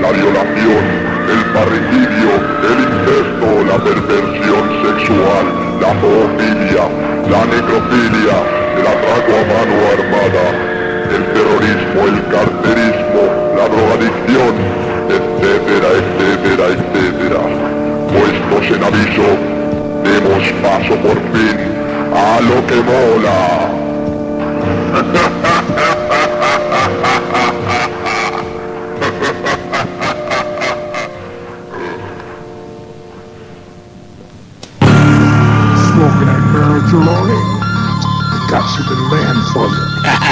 la violación, el parricidio, el incesto, la perversión sexual, la zoofilia, la necrofilia, el atraco a mano armada, el terrorismo, el carterismo, la drogadicción, etcétera, etcétera, etcétera. Puestos en aviso, demos paso por fin a lo que mola. Smoking that marijuana got you the land for you.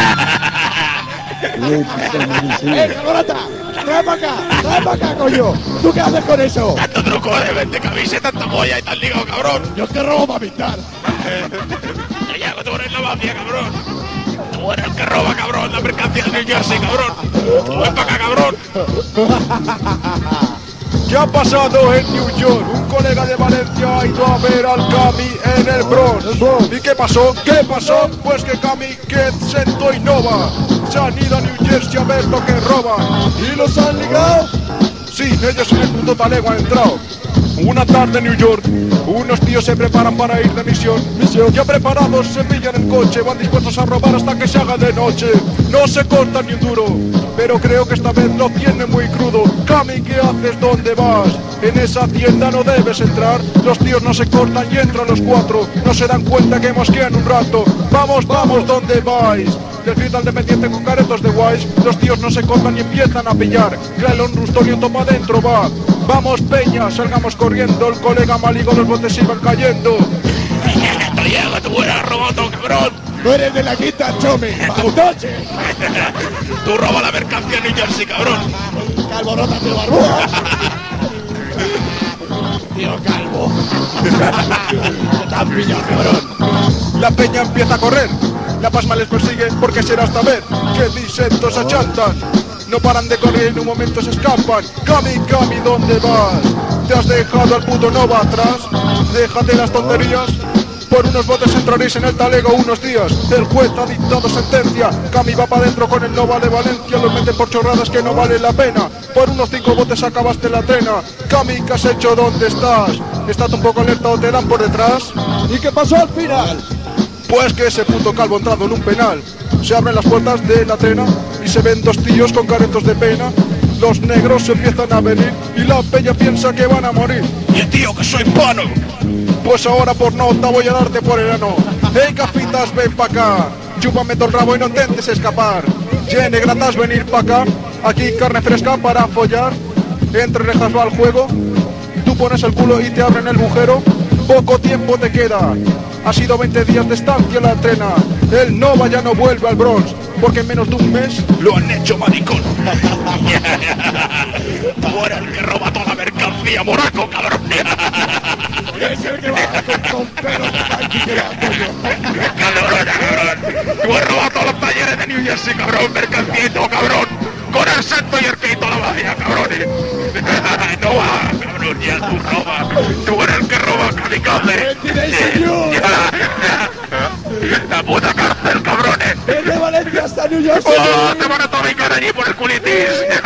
¡Cabrota! ¡Trae para acá, coño! ¿Tú qué haces con eso? Tanto truco de 20 camisetas, tanta polla y tal ligo, cabrón. Yo te robo para pintar. Ya, tú eres la mafia, cabrón. Tú eres el que roba, cabrón, la mercancía de New Jersey, cabrón. Tú ven para acá, cabrón. ¿Qué ha pasado en New York? Un colega de Valencia ha ido a ver al Cami en el Bronx. ¿Y qué pasó? ¿Qué pasó? Pues que Cami, Ked, Sento y Nova se han ido a New Jersey a ver lo que roban. ¿Y los han ligado? Sí, ellos en el puto talego han entrado. Una tarde en New York, unos tíos se preparan para ir de misión. Ya preparados, se pillan el coche, van dispuestos a robar hasta que se haga de noche. No se cortan ni un duro, pero creo que esta vez lo tienen muy crudo. Cami, ¿qué haces? ¿Dónde vas? En esa tienda no debes entrar. Los tíos no se cortan y entran los cuatro. No se dan cuenta que mosquean un rato. Vamos, vamos, ¿dónde vais? Del final dependiente con caretos de guays. Los tíos no se cortan y empiezan a pillar. Crailon, Rustonio, toma adentro, va. Vamos, peña, salgamos corriendo. El colega maligo, los botes iban cayendo. Llega, tú eres robado, cabrón. ¡Tú eres de la quinta, Chomi! ¡Fantoche! Tú robas la mercancía en New Jersey, cabrón. ¡Calvo, rótate el barbudo! Tío Calvo. ¡Te has pillado, cabrón! La peña empieza a correr. La pasma les persigue porque será esta vez que disentos achantan. No paran de correr y en un momento se escapan. Cami, Cami, ¿dónde vas? ¿Te has dejado al puto Nova atrás? Déjate las tonterías. Por unos botes entraréis en el talego unos días. El juez ha dictado sentencia. Cami va para adentro con el Nova de Valencia. Los meten por chorradas que no vale la pena. Por unos 5 botes acabaste la trena. Cami, ¿qué has hecho? ¿Dónde estás? ¿Estás un poco alerta o te dan por detrás? ¿Y qué pasó al final? Pues que ese puto calvo ha entrado en un penal. Se abren las puertas de la trena y se ven dos tíos con caretos de pena. Los negros se empiezan a venir y la peña piensa que van a morir. Y el tío, que soy pano. Pues ahora por nota voy a darte por el ano. Hey, capitas, ven pa' acá. Chúpame todo el rabo y no intentes escapar. Ye, negratas, venir pa' acá. Aquí carne fresca para follar. Entre rejas va el juego. Tú pones el culo y te abren el bujero. Poco tiempo te queda. Ha sido 20 días de estancia en la trena. El Nova ya no vuelve al Bronx, porque en menos de un mes lo han hecho maricón. Tú eres el que roba toda la mercancía, moraco, cabrón. Es el que va con pelos de panchi que va, coño. Cabrón. Tú has robado todos los talleres de New Jersey, cabrón. Mercancía y todo, cabrón. Con el santo y el que y toda la vaya, cabrón. No va, cabrón, ya tú robas. Tú eres el que roba, kamikaze. La puta cárcel, cabrones. Desde Valencia hasta New York. ¡Oh, te van a tomicar allí por el culitis!